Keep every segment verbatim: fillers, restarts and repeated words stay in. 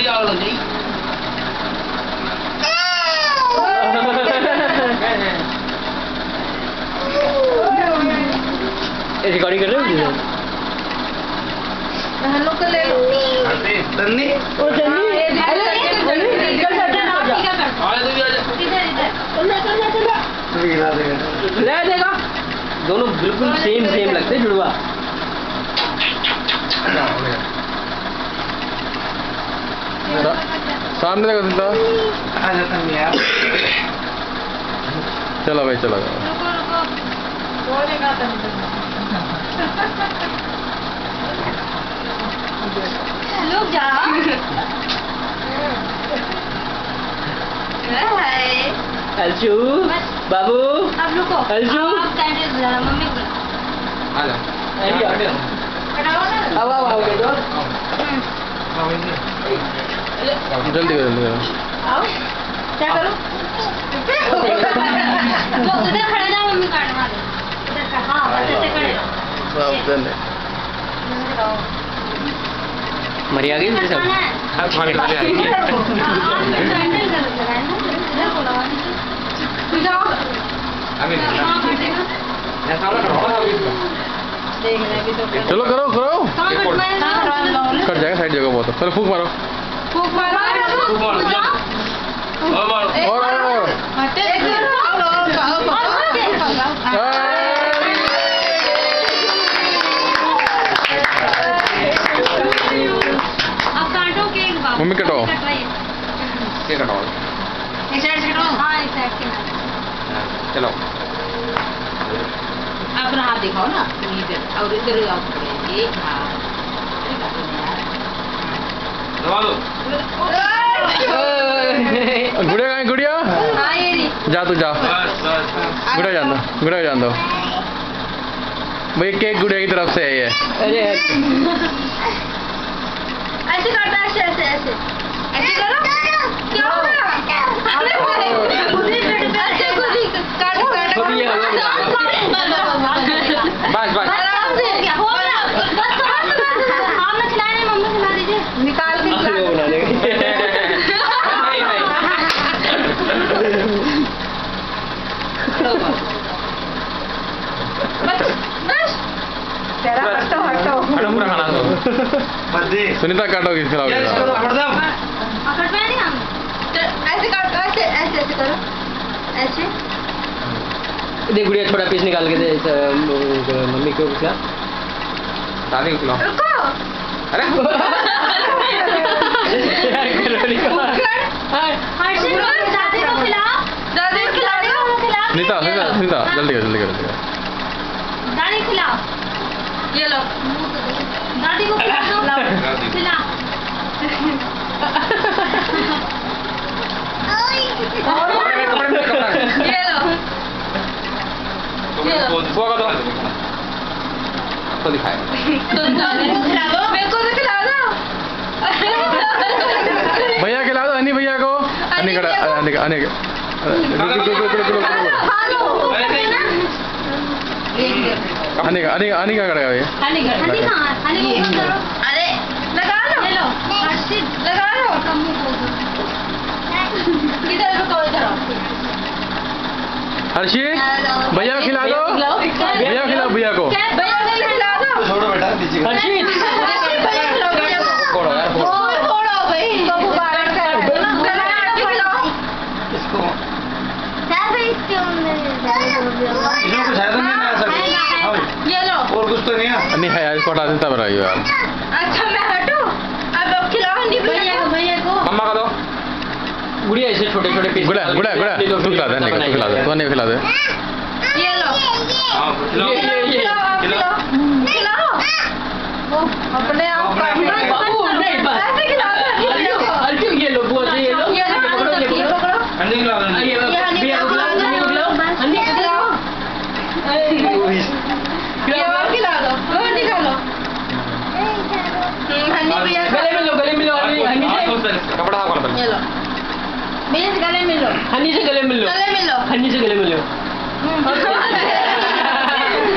Recording कर रहे हो? हेलो कर ले लो। तन्नी ओ तन्नी हेलो इधर चल आप क्या कर आ तू भी आ जा इधर इधर चल चल चल तू गिरा देगा ले देगा दोनों बिल्कुल सेम सेम लगते हैं जुड़वा सामने देखो सीधा आ जा तन्नी यार चलो भाई चलो रुको रुको बोलेगा तन्नी लोग जा अलचू बाबू अब रुको अलचू आप सैंडविच बना मम्मी को आ जा अरे आ गया हटाओ ना। आओ आओ आओ बेटो जल्दी करो जल्दी करो आओ क्या करूं? वो उधर खड़े जाओ मम्मी काट मार उधर का हां बस ऐसे खड़े रहो सब जल्दी मरी आ गई मेरे साथ हां खाने के लिए आई सैंडल कर लगाए ना इधर को लगा दीजिए जाओ अभी हां कटेगा मैं सामने करो ना अभी देख रहे भी तो चलो करो करो कहां कटवाए ना कट जाएगा साइड जगह बहुत पहले फूक मारो फूक मारो फूक मारो और मारो और और हटे करो अब काटो केक बाबू मम्मी कटवाओ। कटवाइए के कटवाओ इस साइड से करो। हां इस साइड के चलो अपना हाथ दिखाओ ना तुम इधर और इधर आओ एक हाथ दबा दो गुड़िया कहाँ है गुड़िया हाँ ये रही। जा तू जा बस बस गुड़िया जान दो गुड़िया जान दो भाई केक गुड़िया की तरफ से है ये अरे ऐसे करता है ऐसे ऐसे ऐसे ऐसे करो क्या होगा अरे खुद ही ऐसे खुद ही काट काट खुद ही है, वो बस बस आराम से क्या हो रहा बस बस आप ना खिलाने मम्मी खिला दीजिए निकाल के वो बना देगा नहीं बस बस तेरा हटो हटो हटो पूरा खाना दो बस दे सुनीता काटोगी खिलाओगी यार इसको हटदम और कटवाए नहीं हम ऐसे काटो ऐसे ऐसे ऐसे करो ऐसे देख गुड़िया छोटा पीस निकाल के दे इस, अ, मम्मी को खिला दादी को खिलाओ रुको अरे हर्षित दादी को खिलाओ दादी को खिला दो खिलाओ सुनीता सुनीता सुनीता जल्दी करो जल्दी करो जल्दी करो दादी खिलाओ ये लो दादी को खिलाओ खिला कपड़े कपड़े में कपड़ा ये लो तो वो वो का दो तो दिखाए तो दादी को खिला दो मेरे को तो खिला दो भैया खिला दो अनी भैया को अनी कड़ा अनी अनी रुक रुक रुक रुक रुक खा लो अनी का अनी अनी का करेगा ये हनी कर हनी कहाँ है? हनी को फोन करो अरे लगा लो ले लो हर्षित लगा लो कम्मू को इधर रुको इधर आओ हर्षित भैया को खिला दो भैया को खिलाओ भैया को भैया को खिला दो छोड़ो बेटा दीजिए हर्षित भैया को खिलाओ भैया को छोड़ो यार छोड़ो और फोड़ो भाई तो मुबारक है खिलाओ इसको इसमें कुछ है तो नहीं ना सर हाँ भाई ये लो और कुछ तो नहीं है अनी है यार इसको हटा देता बनाई यार अच्छा मैं हटूं अब अब खिलाओ नहीं भैया को भैया को मम्मा का दो गुड़िया ऐसे छोटे छोटे पीस गुड़ा गुड़ा गुड़ा तू खिला दे नहीं तू खिला दे तू नहीं खिला दे ये लो हाँ खिलाओ ये ये ये खिलाओ आप खिलाओ। खिलाओ वो अपने आप नहीं, बाबू नहीं बस ऐसे खिलाओ अर्जुन अर्जुन ये लो बुआ से ये लो ये लो पकड़ो ये ये पकड़ो पकड़ो अंडे खिलाओ आ, ये ये हनी भैया को को खिलाओ खिला हनी को खिलाओ हनी को खिलाओ ये और खिला दो वो निकालो हनी भैया को गले में लो गले में लो हनी हनी से कपड़ा हाँ कर ये लो भैया से गले मिलो हनी से गले में लो गले मिलो हनी से गले में लो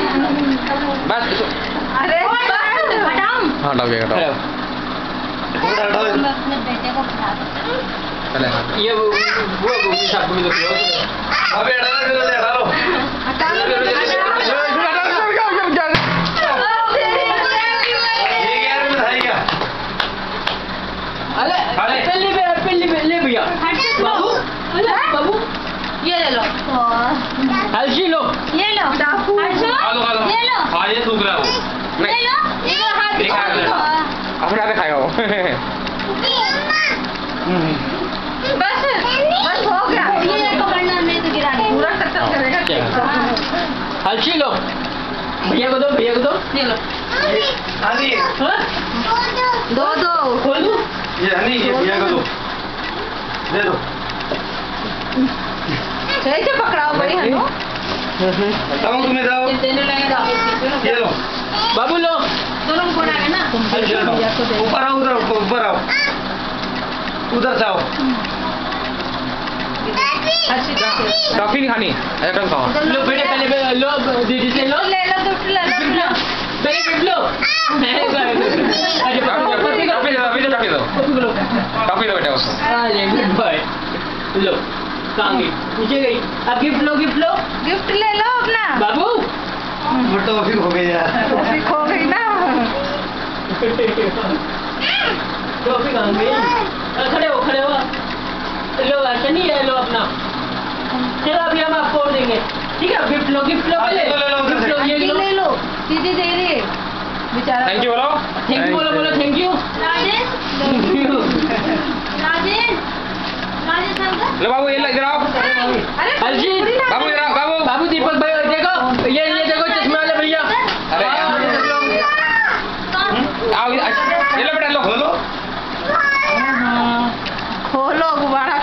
बस अरे हटाओ हाँ डाल के हटाओ खराब मैं अपने बेटे को खिला दूँ। चले हाँ ये वो वो वो साहब को भी लो अबे हटा लो हटा लो हटा लो ये यार मैं बताई क्या अरे अरे। पहले पे पहले पे ले भैया बाबू बाबू ये ले लो हर्षी लो ये लो डाकू हर्षो, खा लो खा लो ये लो हाँ ये सूख रहा है वो ले लो ये लो हाथ देखा है। अपने हाथ खाएगा वो बस बस हो गया ये पकड़ना नहीं तो गिरा दे। पूरा टक टक करेगा हर्षी लो भैया को दो भैया को दो ये लो हनी हाँ दो दो खोलू ये हनी ये भैया को दो दे दो सही से पकड़ाओ बड़ी हनु बताओ तुम्हें जाओ देने लगेगा ये लो बाबू लो दोनों को डाले ना ये लो ऊपर आओ उधर ऊपर आओ उधर जाओ टॉफी नहीं खानी ऐसा कौन खाओ लो बेटे पहले पे लो दीदी से लो ले लो गिफ्ट ले लो गिफ्ट लो पहले गिफ्ट लो अरे टॉफी दो टॉफी दो टॉफी दो कॉपी लो टॉफी दो बेटा उसको अरे गुड बॉय लो कहाँ गई नीचे गई अब गिफ्ट लो गिफ्ट लो गिफ्ट ले लो अपना बाबू वो टॉफी हो गई यार टॉफी खो गई ना टॉफी कहाँ गई खड़े हो खड़े हो लो ऐसा नहीं है लो अपना चलो अभी हम आपको और देंगे ठीक है गिफ्ट लो गिफ्ट लो पहले ले लो, ले लो, गिफ्ट लो ये लो ले लो दीदी दे रही है बेचारा थैंक यू बोलो थैंक यू बोलो बोलो thank you Rajesh thank you Rajesh Rajesh uncle लो बाबू ये लो, इधर आओ अरे हर्षी बाबू इधर आओ बाबू बाबू दीपक भाई देखो ये ये देखो चश्मे वाले भैया अरे हाँ, यार। ये देख लो। आओ ये लो बेटा लो खोलो खोलो गुब्बारा